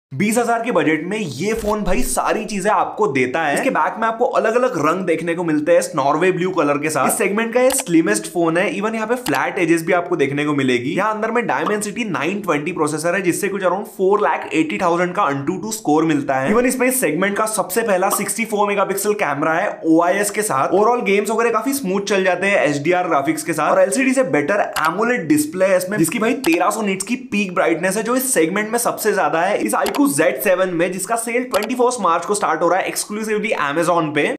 20,000 के बजट में ये फोन भाई सारी चीजें आपको देता है। इसके बैक में आपको अलग अलग रंग देखने को मिलते हैं नॉर्वे ब्लू कलर के साथ। इस सेगमेंट का ये स्लिमेस्ट फोन है। इवन यहाँ पे फ्लैट एजेस भी आपको देखने को मिलेगी। यहाँ अंदर में Dimensity 920 प्रोसेसर है, जिससे कुछ अराउंड 4,80,000 का AnTuTu स्कोर मिलता है। इवन इसमें इस सेगमेंट का सबसे पहला 64 मेगापिक्सल कैमरा है OIS के साथ। ओवरऑल गेम्स वगैरह काफी स्मूथ चल जाते हैं HDR ग्राफिक्स के साथ। और LCD से बेटर AMOLED डिस्प्ले है इसमें, जिसकी भाई 1300 निट्स की पीक ब्राइटनेस है, जो इस सेगमेंट में सबसे ज्यादा है। इस iQOO Z7 में, जिसका सेल 21 मार्च को स्टार्ट हो रहा है एक्सक्लूसिवली Amazon पे।